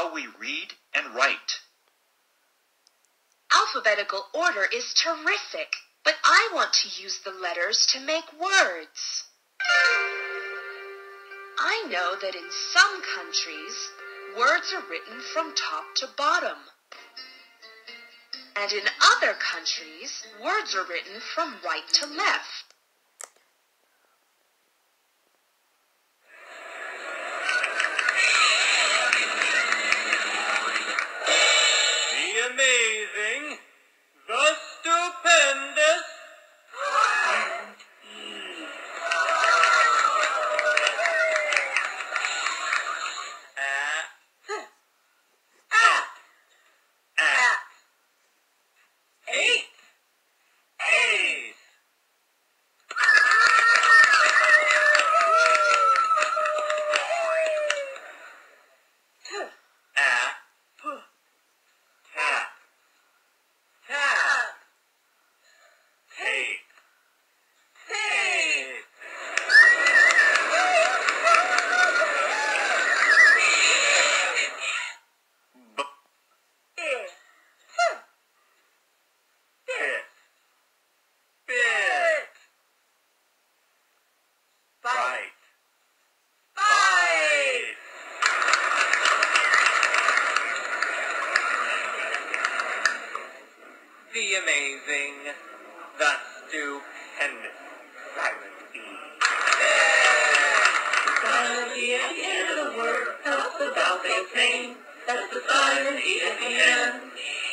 how we read and write. Alphabetical order is terrific, but I want to use the letters to make words. I know that in some countries, words are written from top to bottom. And in other countries, words are written from right to left. The amazing, the stupendous, the amazing, the stupendous silent E. The silent E at the end of the word tells us about its name. That's the silent E at the end.